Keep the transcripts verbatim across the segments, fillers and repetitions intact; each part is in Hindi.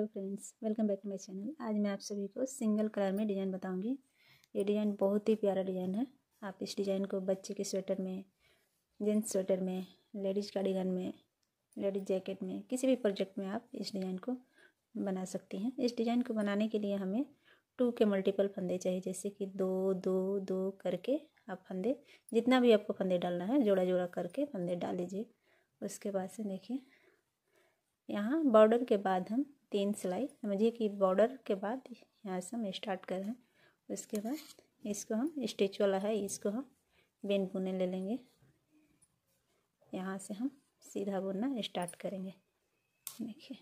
Hello friends, welcome back to my channel. आज मैं आप सभी को सिंगल कलर में डिज़ाइन बताऊंगी। ये डिज़ाइन बहुत ही प्यारा डिज़ाइन है। आप इस डिज़ाइन को बच्चे के स्वेटर में, जेंट्स स्वेटर में, लेडीज़ कार्डिगन में, लेडीज़ जैकेट में, किसी भी प्रोजेक्ट में आप इस डिज़ाइन को बना सकती हैं। इस डिज़ाइन को बनाने के लिए हमें टू के मल्टीपल फंदे चाहिए, जैसे कि दो दो दो करके आप फंदे, जितना भी आपको फंदे डालना है जोड़ा जोड़ा करके फंदे डाल लीजिए। उसके बाद से देखिए, यहाँ बॉर्डर के बाद हम तीन सिलाई, समझिए कि बॉर्डर के बाद यहाँ से हम स्टार्ट कर रहे हैं। उसके बाद इसको हम स्टिच वाला है, इसको हम बिन बुने ले लेंगे। यहाँ से हम सीधा बुनना स्टार्ट करेंगे। देखिए,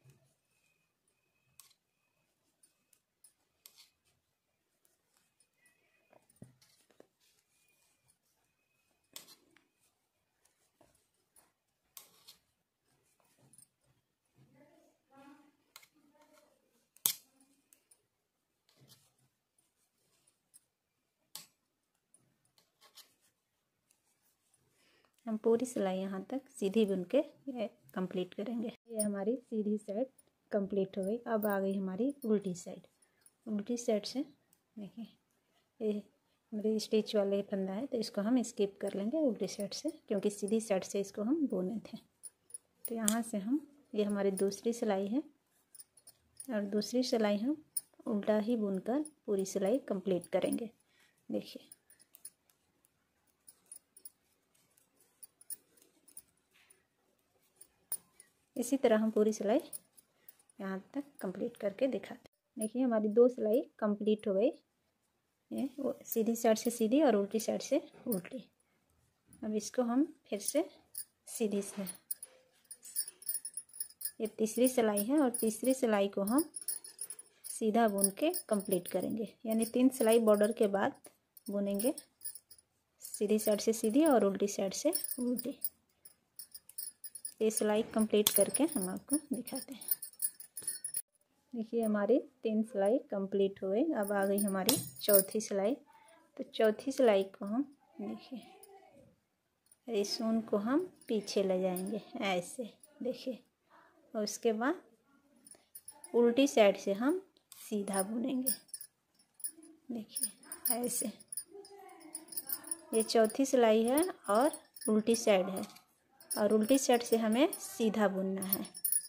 हम पूरी सिलाई यहाँ तक सीधी बुन के कंप्लीट करेंगे। ये हमारी सीधी साइड कंप्लीट हो गई। अब आ गई हमारी उल्टी साइड। उल्टी साइड से देखिए, ये हमारी स्टिच वाले फंदा है, तो इसको हम स्किप कर लेंगे उल्टी साइड से, क्योंकि सीधी साइड से इसको हम बुने थे। तो यहाँ से हम, ये हमारी दूसरी सिलाई है, और दूसरी सिलाई हम उल्टा ही बुनकर पूरी सिलाई कंप्लीट करेंगे। देखिए, इसी तरह हम पूरी सिलाई यहाँ तक कंप्लीट करके दिखाते हैं। देखिए, हमारी दो सिलाई कंप्लीट हो गई। ये सीधी साइड से सीधी और उल्टी साइड से उल्टी। अब इसको हम फिर से सीधी से, ये तीसरी सिलाई है, और तीसरी सिलाई को हम सीधा बुन के कंप्लीट करेंगे। यानी तीन सिलाई बॉर्डर के बाद बुनेंगे, सीधी साइड से सीधी और उल्टी साइड से उल्टी। ये सिलाई कंप्लीट करके हम आपको दिखाते हैं। देखिए, हमारी तीन सिलाई कंप्लीट हो गई। अब आ गई हमारी चौथी सिलाई। तो चौथी सिलाई को हम देखिए, इस ऊन को हम पीछे ले जाएंगे ऐसे, देखिए, और उसके बाद उल्टी साइड से हम सीधा बुनेंगे। देखिए ऐसे, ये चौथी सिलाई है और उल्टी साइड है, और उल्टी साइड से हमें सीधा बुनना है।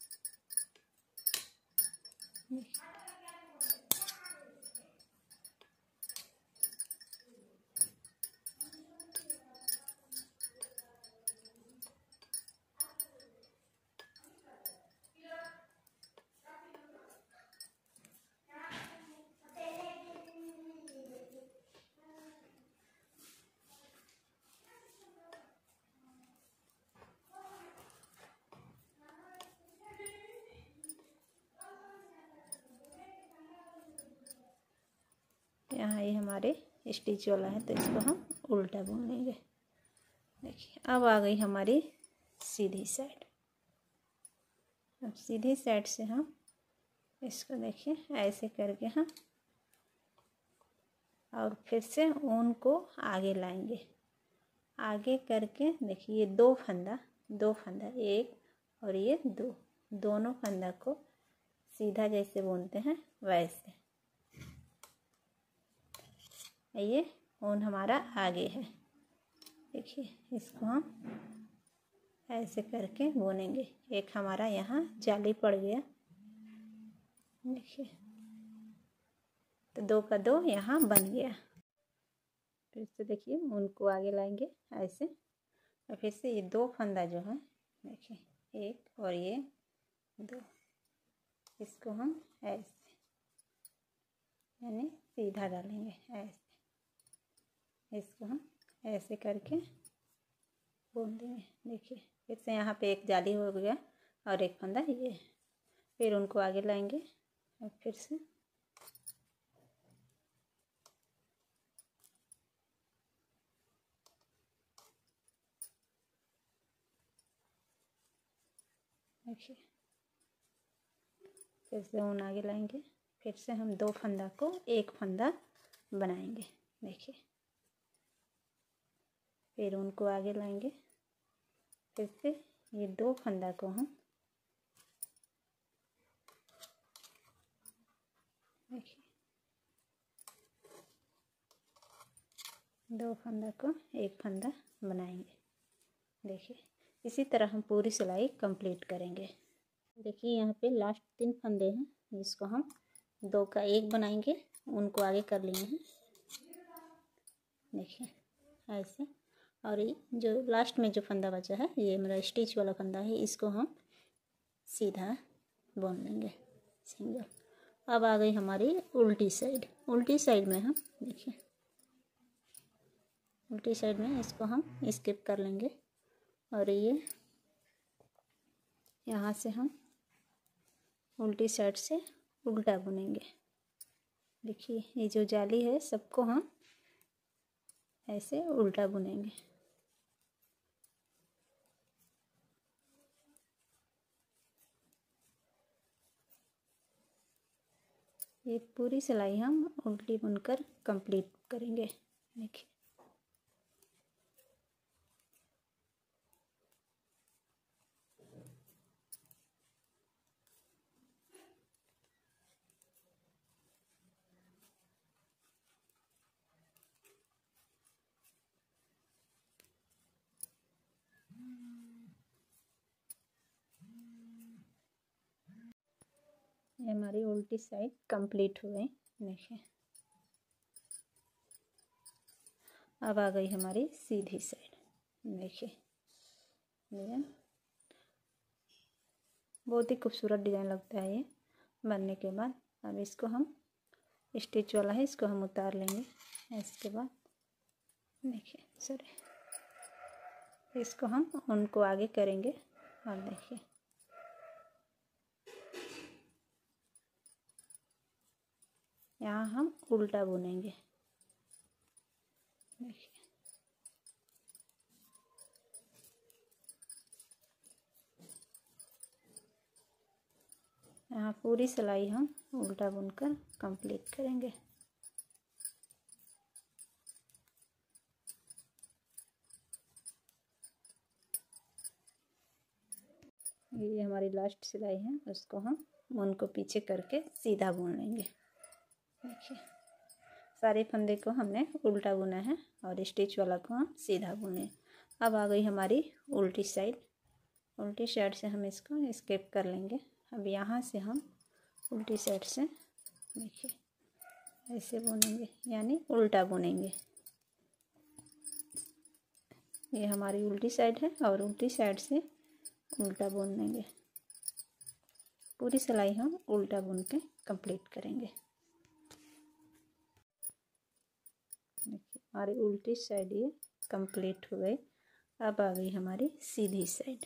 यहाँ ये हमारे स्टिच वाला है, तो इसको हम उल्टा बुन लेंगे। देखिए, अब आ गई हमारी सीधी साइड। अब सीधी साइड से हम इसको देखिए ऐसे करके हम, और फिर से ऊन को आगे लाएंगे। आगे करके देखिए, ये दो फंदा, दो फंदा, एक और ये दो, दोनों फंदा को सीधा जैसे बुनते हैं वैसे। ये ऊन हमारा आगे है। देखिए, इसको हम ऐसे करके बुनेंगे। एक हमारा यहाँ जाली पड़ गया, देखिए, तो दो का दो यहाँ बन गया। फिर से देखिए, ऊन को आगे लाएंगे ऐसे, और फिर से ये दो फंदा जो है, देखिए, एक और ये दो, इसको हम ऐसे यानी सीधा डालेंगे ऐसे। इसको हम ऐसे करके बुन देंगे। देखिए, फिर से यहाँ पे एक जाली हो गया और एक फंदा ये, फिर उनको आगे लाएंगे और फिर से देखिए, फिर से ऊन आगे लाएंगे, फिर से हम दो फंदा को एक फंदा बनाएंगे। देखिए, फिर उनको आगे लाएंगे, फिर से ये दो फंदा को हम दो फंदा को एक फंदा बनाएंगे। देखिए इसी तरह हम पूरी सिलाई कंप्लीट करेंगे। देखिए यहाँ पे लास्ट तीन फंदे हैं, जिसको हम दो का एक बनाएंगे, उनको आगे कर लिए हैं। देखिए ऐसे, और ये जो लास्ट में जो फंदा बचा है ये मेरा स्टिच वाला फंदा है, इसको हम सीधा बुन लेंगे सिंगल। अब आ गई हमारी उल्टी साइड। उल्टी साइड में हम देखिए उल्टी साइड में इसको हम स्किप कर लेंगे और ये यहाँ से हम उल्टी साइड से उल्टा बुनेंगे। देखिए ये जो जाली है सबको हम ऐसे उल्टा बुनेंगे। ये पूरी सिलाई हम उल्टी बुनकर कंप्लीट करेंगे। देखिए ये हमारी उल्टी साइड कंप्लीट हो गई। देखिए अब आ गई हमारी सीधी साइड। देखिए डिजाइन बहुत ही खूबसूरत डिज़ाइन लगता है ये बनने के बाद। अब इसको हम स्टिच वाला है, इसको हम उतार लेंगे। इसके बाद देखिए सॉरी इसको हम उनको आगे करेंगे। और देखिए यहाँ हम उल्टा बुनेंगे। देखिए यहाँ पूरी सिलाई हम उल्टा बुनकर कंप्लीट करेंगे। ये हमारी लास्ट सिलाई है, उसको हम मुन को पीछे करके सीधा बुन लेंगे। देखिए सारे फंदे को हमने उल्टा बुना है और स्टिच वाला को हम सीधा बुने। अब आ गई हमारी उल्टी साइड। उल्टी साइड से हम इसको स्किप कर लेंगे। अब यहाँ से हम उल्टी साइड से देखिए ऐसे बुनेंगे, यानी उल्टा बुनेंगे। ये हमारी उल्टी साइड है और उल्टी साइड से उल्टा बुन लेंगे। पूरी सिलाई हम उल्टा बुन के कंप्लीट करेंगे। देखिए हमारी उल्टी साइड ये कंप्लीट हो गई। अब आ गई हमारी सीधी साइड।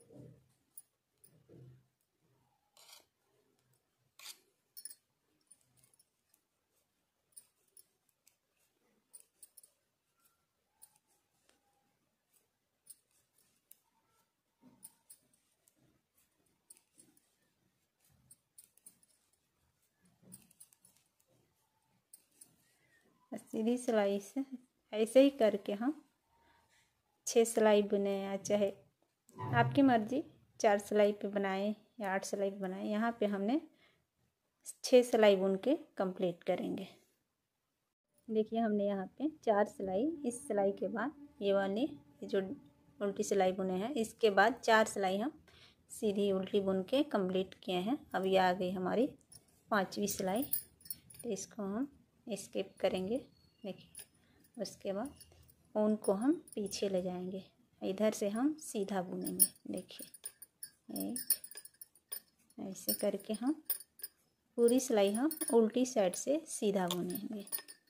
सीधी सिलाई से ऐसे ही करके हम छः सिलाई बुने, या चाहे आपकी मर्जी चार सिलाई पे बनाएं या आठ सिलाई पे बनाएं। यहाँ पे हमने छः सिलाई बुन के कंप्लीट करेंगे। देखिए हमने यहाँ पे चार सिलाई, इस सिलाई के बाद ये वाली ये जो उल्टी सिलाई बुने हैं, इसके बाद चार सिलाई हम सीधी उल्टी बुन के कंप्लीट किए हैं। अब ये आ गई हमारी पांचवी सिलाई, तो इसको हम स्किप करेंगे। देखिए उसके बाद ऊन को हम पीछे ले जाएंगे, इधर से हम सीधा बुनेंगे। देखिए एक ऐसे करके हम पूरी सिलाई हम उल्टी साइड से सीधा बुनेंगे।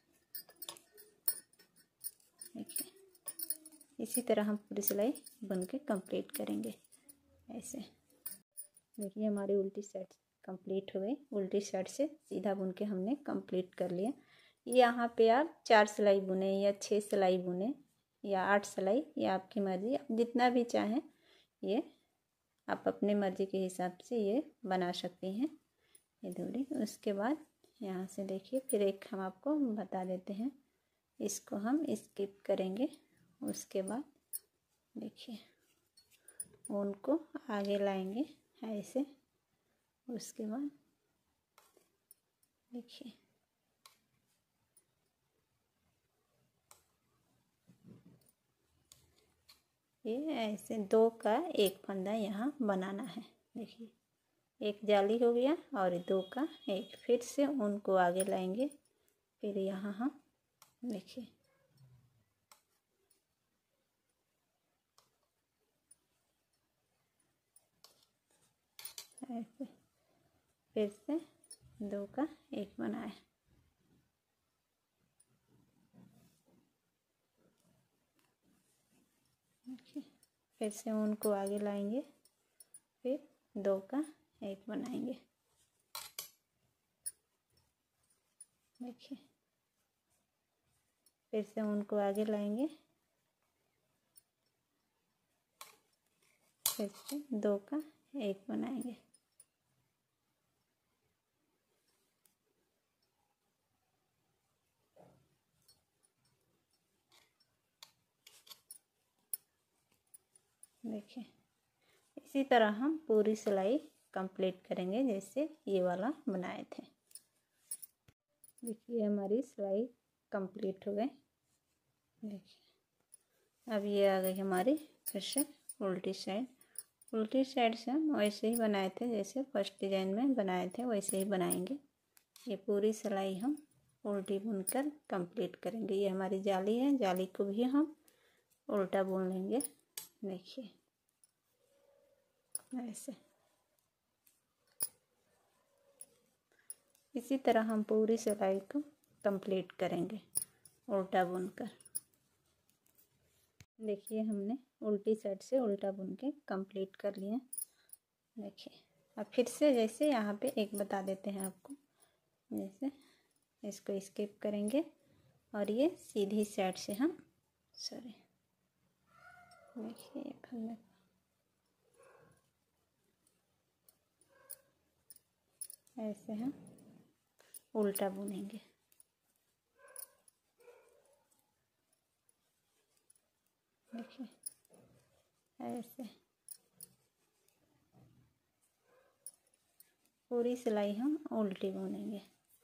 देखिए इसी तरह हम पूरी सिलाई बुन के कंप्लीट करेंगे ऐसे। देखिए हमारी उल्टी साइड कंप्लीट हो गई। उल्टी साइड से सीधा बुन के हमने कंप्लीट कर लिया। यहाँ पे आप चार सिलाई बुने या छः सिलाई बुने या आठ सिलाई, ये आपकी मर्ज़ी, आप जितना भी चाहें ये आप अपने मर्ज़ी के हिसाब से ये बना सकती हैं ये दूरी। उसके बाद यहाँ से देखिए फिर एक हम आपको बता देते हैं, इसको हम स्किप करेंगे। उसके बाद देखिए ऊन को आगे लाएंगे ऐसे। उसके बाद देखिए ये ऐसे दो का एक फंदा यहाँ बनाना है। देखिए एक जाली हो गया और दो का एक, फिर से ऊन को आगे लाएंगे, फिर यहाँ हम देखिए ऐसे फिर से दो का एक बनाए। फिर से ऊन को आगे लाएंगे, फिर दो का एक बनाएंगे। देखिए फिर से ऊन को आगे लाएंगे, फिर से दो का एक बनाएंगे। देखिए इसी तरह हम पूरी सिलाई कंप्लीट करेंगे जैसे ये वाला बनाए थे। देखिए हमारी सिलाई कंप्लीट हो गई। देखिए अब ये आ गई हमारी फिर से उल्टी साइड। उल्टी साइड से हम वैसे ही बनाए थे जैसे फर्स्ट डिजाइन में बनाए थे, वैसे ही बनाएंगे। ये पूरी सिलाई हम उल्टी बुनकर कंप्लीट करेंगे। ये हमारी जाली है, जाली को भी हम उल्टा बुन लेंगे। देखिए ऐसे इसी तरह हम पूरी सिलाई को कंप्लीट करेंगे उल्टा बुनकर। देखिए हमने उल्टी साइड से उल्टा बुन के कंप्लीट कर लिया। देखिए अब फिर से जैसे यहाँ पे एक बता देते हैं आपको, जैसे इसको स्किप करेंगे और ये सीधी साइड से हम सॉरी देखिए फंदे ऐसे हम उल्टा बुनेंगे। देखिए ऐसे पूरी सिलाई हम उल्टी बुनेंगे।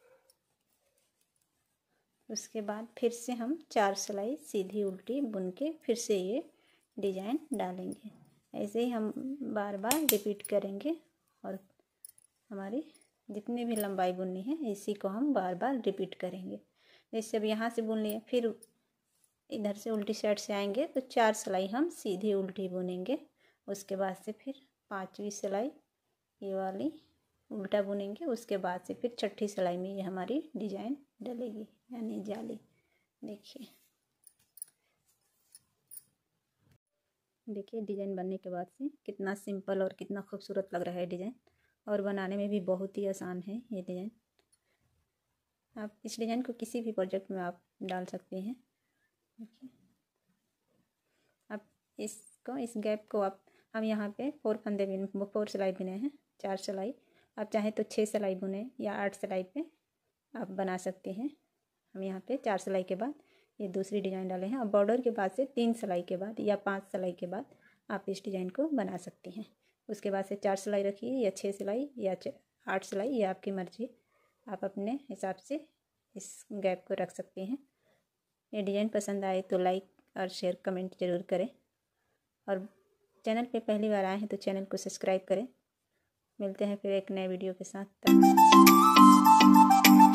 उसके बाद फिर से हम चार सिलाई सीधी उल्टी बुन के फिर से ये डिजाइन डालेंगे। ऐसे ही हम बार बार रिपीट करेंगे और हमारी जितनी भी लंबाई बुननी है इसी को हम बार बार रिपीट करेंगे। जैसे अब यहाँ से बुन लिए, फिर इधर से उल्टी साइड से आएंगे तो चार सिलाई हम सीधी उल्टी बुनेंगे। उसके बाद से फिर पांचवी सिलाई ये वाली उल्टा बुनेंगे। उसके बाद से फिर छठी सिलाई में ये हमारी डिजाइन डलेगी यानी जाली। देखिए देखिए डिजाइन बनने के बाद से कितना सिंपल और कितना खूबसूरत लग रहा है डिजाइन, और बनाने में भी बहुत ही आसान है ये डिजाइन। आप इस डिजाइन को किसी भी प्रोजेक्ट में आप डाल सकते हैं। देखिए अब इसको इस गैप को आप हम यहाँ पे फोर फंदे बुने, फोर सिलाई बुने हैं, चार सिलाई। आप चाहें तो छः सिलाई बुने या आठ सिलाई पे आप बना सकते हैं। हम यहाँ पे चार सिलाई के बाद ये दूसरी डिजाइन डाले हैं। अब बॉर्डर के बाद से तीन सिलाई के बाद या पाँच सिलाई के बाद आप इस डिजाइन को बना सकते हैं। उसके बाद से चार सिलाई रखिए या छः सिलाई या आठ सिलाई, ये आपकी मर्ज़ी, आप अपने हिसाब से इस गैप को रख सकते हैं। ये डिज़ाइन पसंद आए तो लाइक और शेयर कमेंट ज़रूर करें, और चैनल पे पहली बार आए हैं तो चैनल को सब्सक्राइब करें। मिलते हैं फिर एक नए वीडियो के साथ।